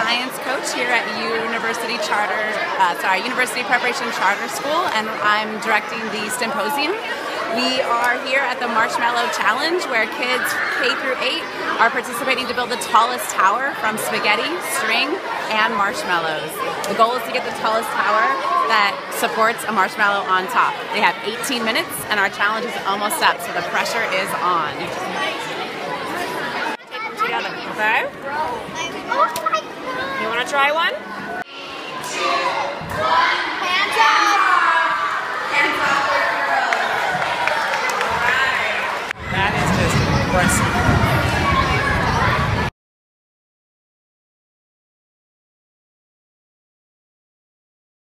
science coach here at University Preparation Charter School, and I'm directing the symposium. We are here at the Marshmallow Challenge, where kids K through 8 are participating to build the tallest tower from spaghetti, string, and marshmallows. The goal is to get the tallest tower that supports a marshmallow on top. They have 18 minutes, and our challenge is almost up, so the pressure is on. Take them together, okay? You want to try one? 3, 2, 1.